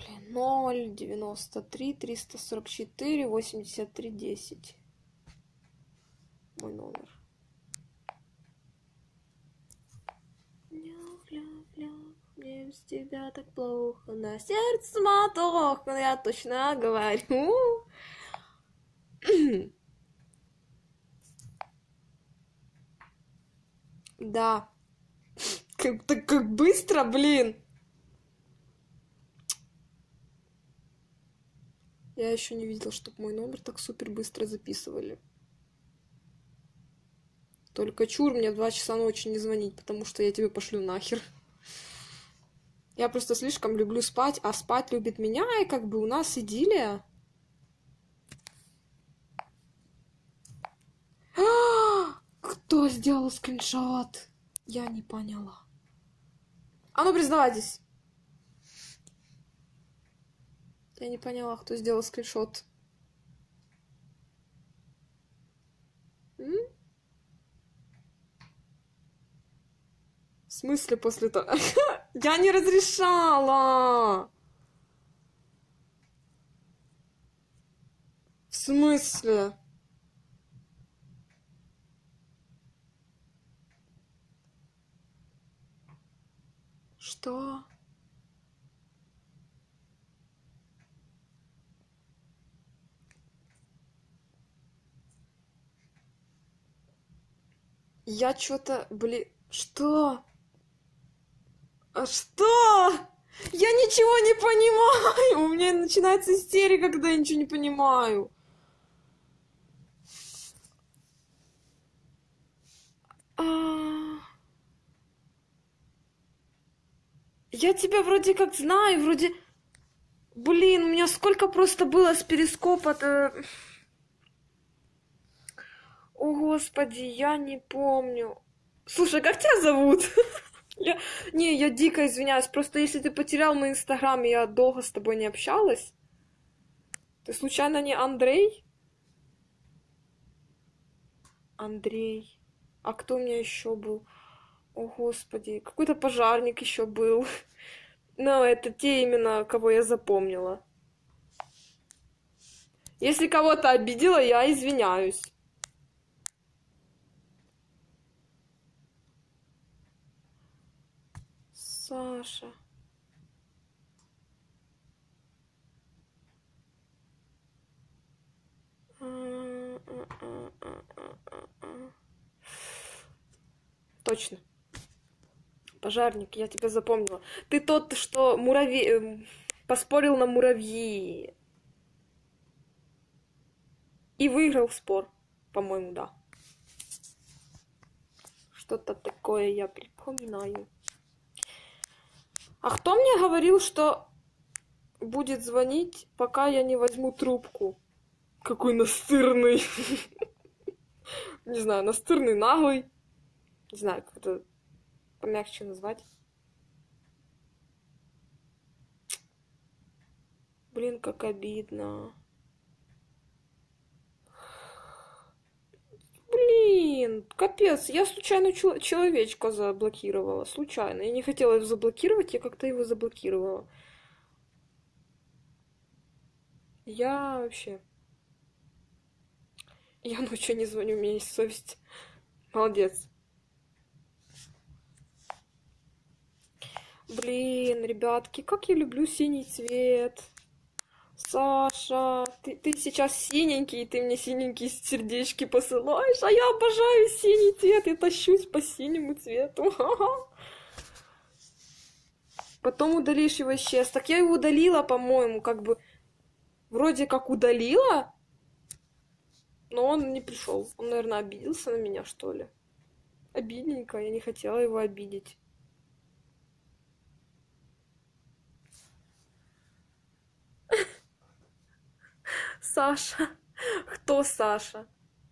0,93 344 83 10. Мой номер. Мне без тебя так плохо, на сердце мотох, но я точно говорю. Да. Как быстро, блин. Я еще не видела, чтобы мой номер так супер быстро записывали. Только чур мне в 2 часа ночи не звонить, потому что я тебе пошлю нахер. Я просто слишком люблю спать, а спать любит меня, и как бы у нас идиллия. Кто сделал скриншот? Я не поняла. А ну признавайтесь. Я не поняла, кто сделал скриншот. В смысле после того? Я не разрешала. В смысле? Что? Я что-то, блин, что? А что? Я ничего не понимаю. У меня начинается истерика, когда я ничего не понимаю. Я тебя вроде как знаю, вроде... Блин, у меня сколько просто было с перископа-то... О, Господи, я не помню. Слушай, как тебя зовут? Я дико извиняюсь. Просто если ты потерял мой инстаграм, и я долго с тобой не общалась. Ты случайно не Андрей? Андрей. А кто у меня еще был? О, Господи. Какой-то пожарник еще был. Но это те именно, кого я запомнила. Если кого-то обидела, я извиняюсь. Саша. Точно. Пожарник, я тебя запомнила. Ты тот, что поспорил на муравьи. И выиграл спор. По-моему, да. Что-то такое я припоминаю. А кто мне говорил, что будет звонить, пока я не возьму трубку? Какой настырный. Не знаю, настырный, наглый. Не знаю, как это помягче назвать. Блин, как обидно. Блин, капец, я случайно человечка заблокировала. Случайно. Я не хотела его заблокировать, я как-то его заблокировала. Я вообще... Я ночью не звоню, у меня есть совесть. Молодец. Блин, ребятки, как я люблю синий цвет. Саша, ты сейчас синенький, и ты мне синенькие сердечки посылаешь, а я обожаю синий цвет, я тащусь по синему цвету. Потом удалишь его исчез. Так я его удалила, по-моему, как бы... Вроде как удалила, но он не пришел. Он, наверное, обиделся на меня, что ли. Обидненько, я не хотела его обидеть. Саша. Кто Саша?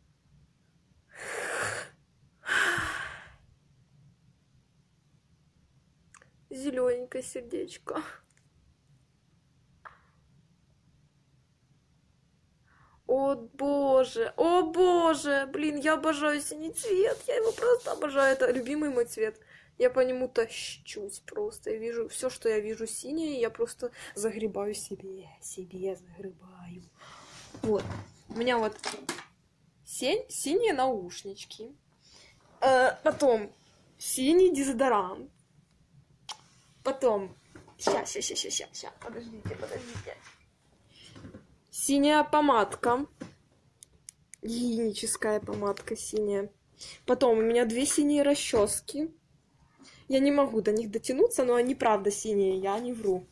Зелененькое сердечко. О боже, блин, я обожаю синий цвет, я его просто обожаю, это любимый мой цвет. Я по нему тащусь просто. Я вижу все, что я вижу синее, я просто загребаю себе загребаю. Вот. У меня вот синие наушнички. Потом синий дезодорант. Потом... Ща. Подождите. Синяя помадка. Гигиеническая помадка синяя. Потом у меня 2 синие расчески. Я не могу до них дотянуться, но они правда синие, я не вру.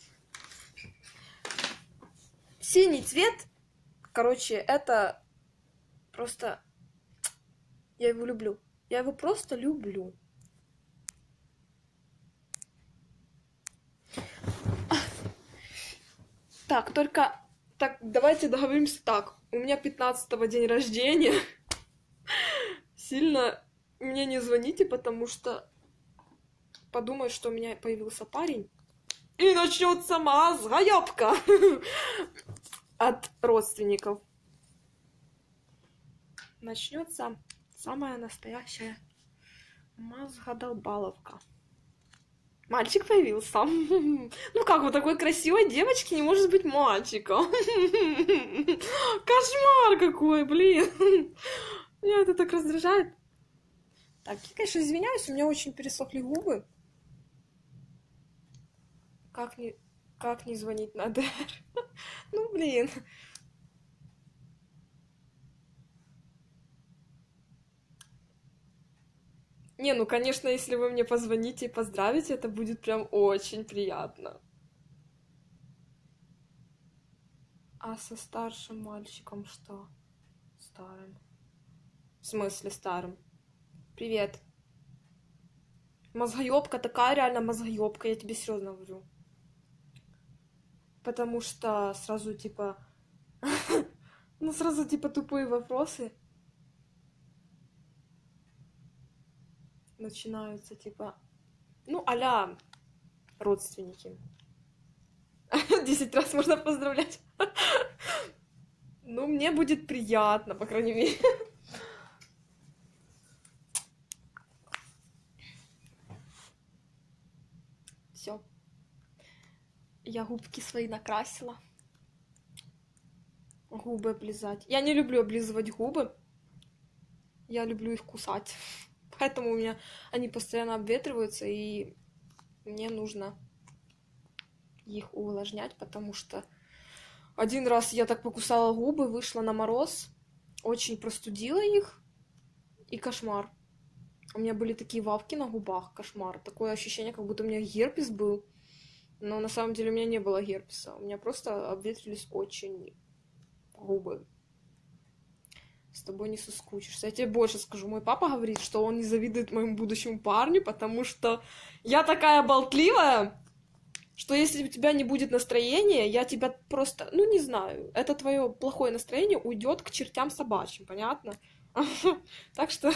Синий цвет, короче, это просто... Я его люблю. Я его просто люблю. Так, только... Так, давайте договоримся так. У меня 15-го день рождения. Сильно мне не звоните, потому что подумают, что у меня появился парень. И начнется мозгоёбка от родственников. Начнется самая настоящая мозгодолбаловка. Мальчик появился. Ну как, у такой красивой девочки не может быть мальчика. Кошмар какой, блин. Меня это так раздражает. Так, я, конечно, извиняюсь, у меня очень пересохли губы. Как не звонить на ДР? Ну, блин. Не, ну, конечно, если вы мне позвоните и поздравите, это будет прям очень приятно. А со старшим мальчиком что? Старым. В смысле старым? Привет. Мозгоёбка, такая реально мозгоёбка, я тебе серьезно говорю. Потому что сразу типа... Ну, сразу типа тупые вопросы. Начинаются типа... Ну, а-ля родственники. 10 раз можно поздравлять. Ну, мне будет приятно, по крайней мере. Все. Я губки свои накрасила. Губы облизать. Я не люблю облизывать губы. Я люблю их кусать. Поэтому у меня они постоянно обветриваются, и мне нужно их увлажнять, потому что один раз я так покусала губы, вышла на мороз, очень простудила их, и кошмар. У меня были такие вавки на губах, кошмар. Такое ощущение, как будто у меня герпес был. Но на самом деле у меня не было герпеса. У меня просто обветрились очень губы. С тобой не соскучишься. Я тебе больше скажу. Мой папа говорит, что он не завидует моему будущему парню, потому что я такая болтливая, что если у тебя не будет настроения, я тебя просто... Ну, не знаю. Это твое плохое настроение уйдет к чертям собачьим, понятно? Так что...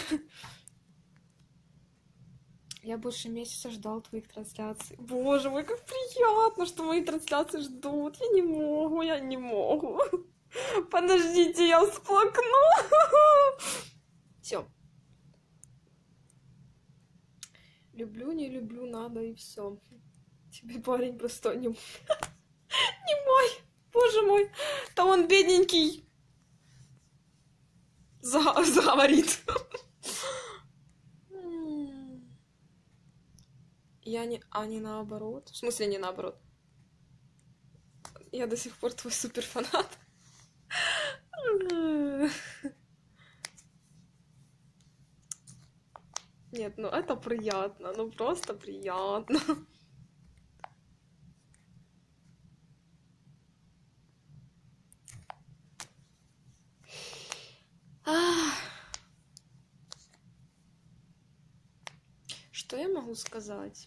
Я больше месяца ждал твоих трансляций. Боже мой, как приятно, что мои трансляции ждут. Я не могу. Подождите, я всплакну. Все. Люблю, не люблю, надо и все. Тебе парень просто не мой. Боже мой. Там он бедненький. Заговорит. Я не... А не наоборот? В смысле не наоборот? Я до сих пор твой суперфанат. Нет, ну это приятно, ну просто приятно. Что я могу сказать?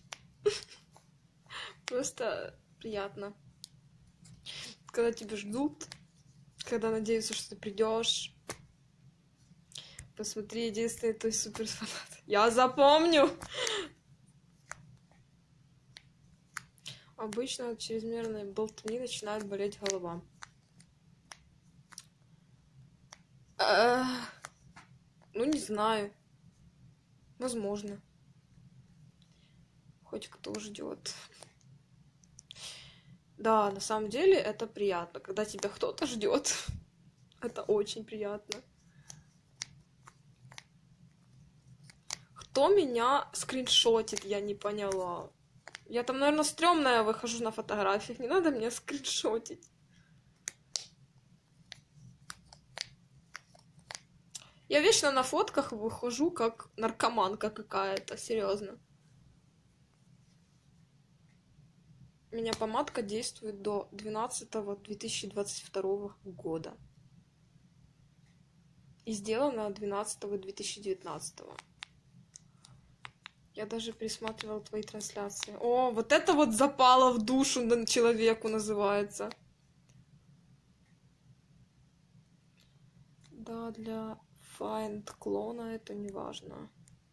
Просто приятно. Когда тебя ждут, когда надеются, что ты придешь. Посмотри, единственный твой суперфанат. Я запомню! Обычно от чрезмерной болтовни начинает болеть голова. Ну, не знаю. Возможно. хоть кто ждет. Да, на самом деле это приятно, когда тебя кто-то ждет. Это очень приятно. Кто меня скриншотит, я не поняла. Я там, наверное, стрёмная выхожу на фотографиях. Не надо меня скриншотить. Я вечно на фотках выхожу как наркоманка какая-то, серьезно. У меня помадка действует до 12/2022 года. И сделана 12/2019. Я даже пересматривала твои трансляции. О, вот это вот запало в душу человеку называется. Да, для find клона это не важно.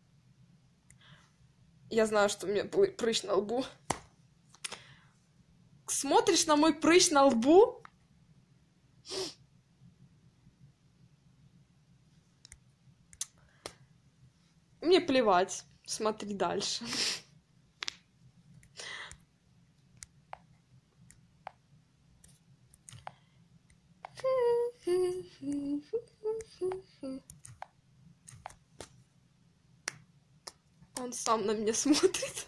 Я знаю, что у меня прыщ на лбу. Смотришь на мой прыщ на лбу? Мне плевать. Смотри дальше. Он сам на меня смотрит.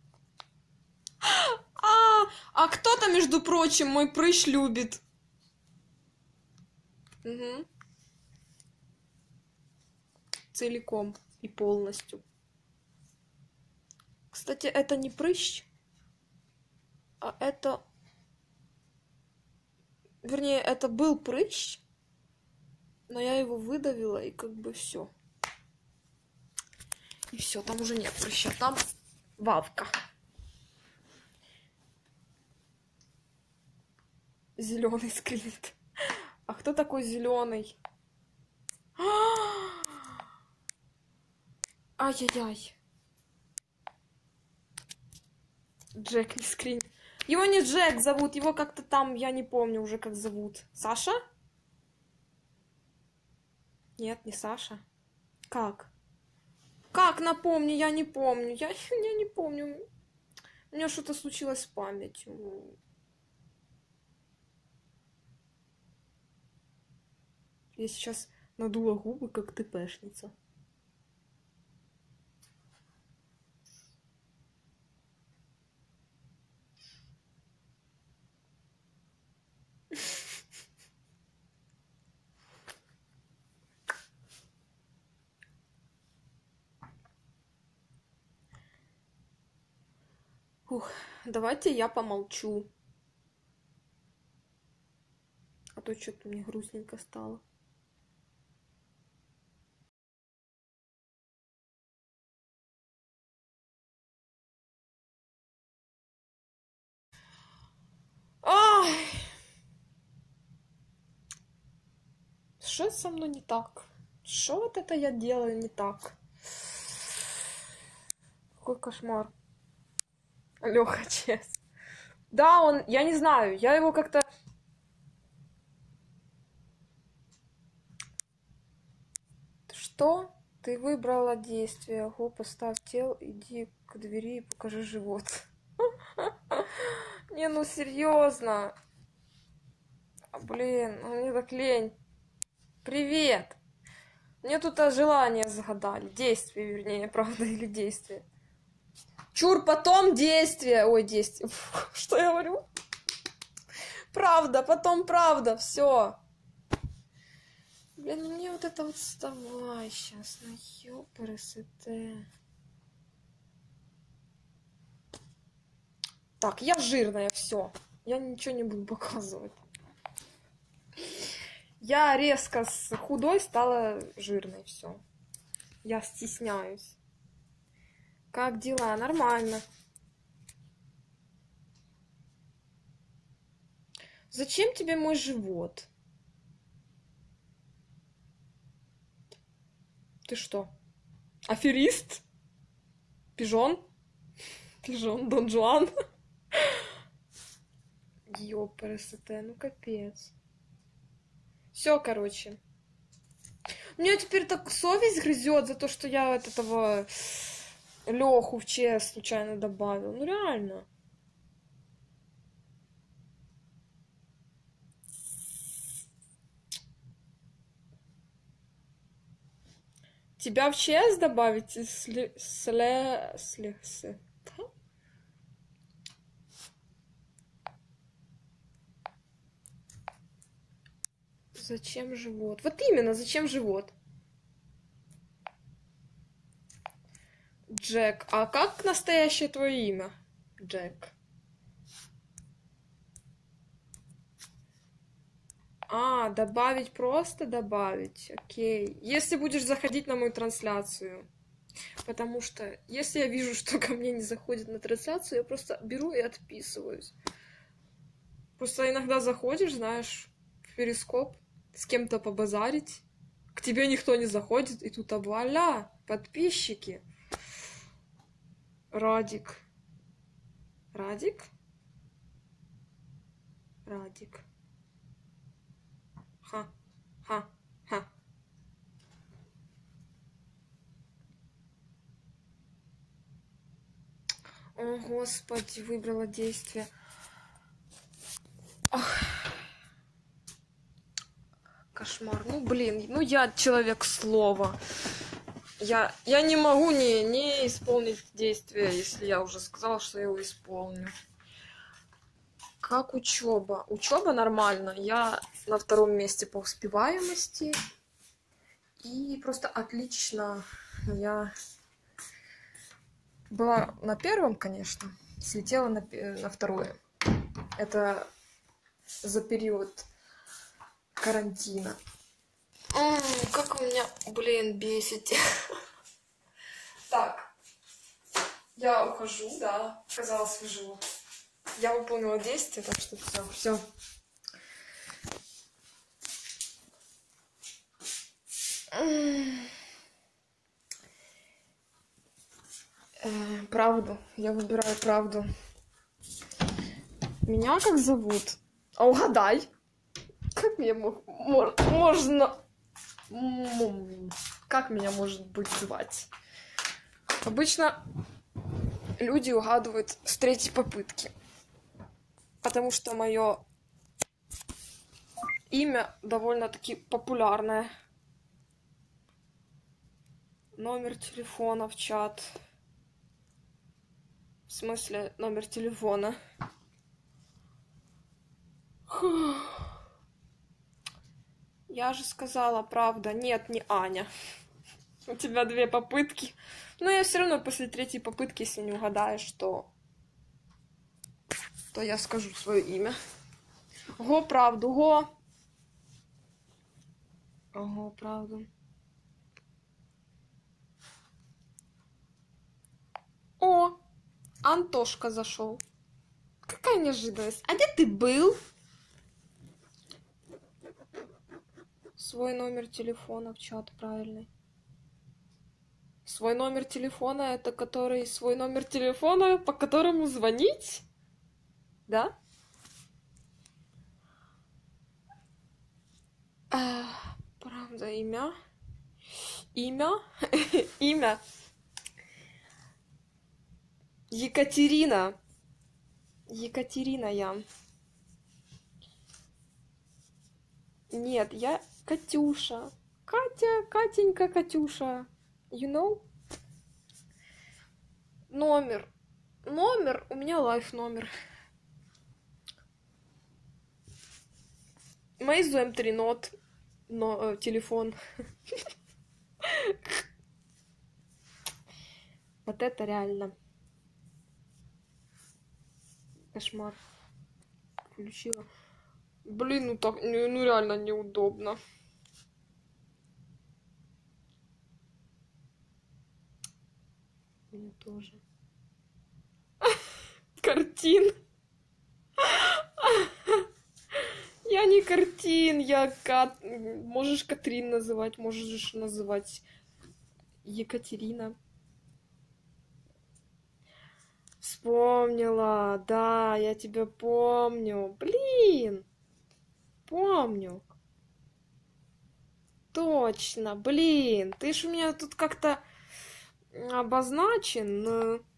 А кто-то, между прочим, мой прыщ любит. Угу. Целиком и полностью. Кстати, это не прыщ, а это... Вернее, это был прыщ, но я его выдавила, и как бы все. И все, там уже нет прыща, там вавка. Зеленый скринит. А кто такой зеленый? Ай-яй-яй. Джек не скрин. Его не Джек зовут, его как-то там, я не помню уже, как зовут. Саша? Нет, не Саша. Как? Как, напомни, я не помню. Я не помню. У меня что-то случилось с памятью. Я сейчас надула губы, как ТПшница. Ух, давайте я помолчу. А то что-то мне грустненько стало. Ай! Что со мной не так? Что вот это я делаю не так? Какой кошмар. Лёха, честно. Да, он, я не знаю, я его как-то... Что? Ты выбрала действие. Го, поставь тел, иди к двери и покажи живот. Не, ну серьезно. Блин, мне так лень. Привет. Мне тут желание загадали. Действие, вернее, правда, или действие. Чур, потом действие. Ой, действие. Что я говорю? Правда, потом правда. Все. Блин, ну мне вот это вот вставай сейчас. Ну ёпрст. Так, я жирная, все. Я ничего не буду показывать. Я резко с худой стала жирной, все. Я стесняюсь. Как дела? Нормально. Зачем тебе мой живот? Ты что? Аферист? Пижон? Пижон, Дон Жуан? Ёпрст, ну капец. Все, короче. Меня теперь так совесть грызет за то, что я от этого Леху в ЧС случайно добавил. Ну реально. Тебя в ЧС добавить? Зачем живот? Вот именно, зачем живот? Джек. А как настоящее твое имя? Джек. А, добавить, просто добавить. Окей. Если будешь заходить на мою трансляцию. Потому что если я вижу, что ко мне не заходит на трансляцию, я просто беру и отписываюсь. Просто иногда заходишь, знаешь, в перископ, с кем-то побазарить. К тебе никто не заходит, и тут вуаля, подписчики. Радик. Радик? Радик. Ха. Ха. Ха. О, Господи, выбрала действие. Ох. Кошмар. Ну, блин, ну я человек слова. Я не могу не исполнить действие, если я уже сказала, что я его исполню. Как учеба? Учеба нормально. Я на 2-м месте по успеваемости. И просто отлично. Я была на 1-м, конечно. Слетела на 2-е. Это за период карантина. Как у меня, блин, бесите. Так. Я ухожу, да. Казалось, выживу. Я выполнила действие, так что все. Правду. Я выбираю правду. Меня как зовут? А угадай. Как меня можно... Как меня может быть звать? Обычно люди угадывают с 3-й попытки. Потому что мое имя довольно-таки популярное. Номер телефона в чат. В смысле, номер телефона. Я же сказала, правда. Нет, не Аня. У тебя 2 попытки. Но я все равно после 3-й попытки, если не угадаешь, то я скажу свое имя. Го, правду, го. Ого, правду. О, Антошка зашел. Какая неожиданность. А где ты был? Свой номер телефона в чат, правильный. Свой номер телефона, это который свой номер телефона, по которому звонить? Да? Правда, имя? Имя? Имя? Екатерина. Екатерина я. Нет, я Катюша. Катя, Катенька, Катюша. You know? Номер. Номер? У меня лайф номер. Meizu M3 Note. Но телефон. Вот это реально. Кошмар. Включила. Блин, ну так, ну реально неудобно. Мне тоже. Картин. Я не Картин, я Кат. Можешь Катрин называть, можешь называть Екатерина. Вспомнила, да, я тебя помню. Блин, помню. Точно, блин, ты ж у меня тут как-то обозначен.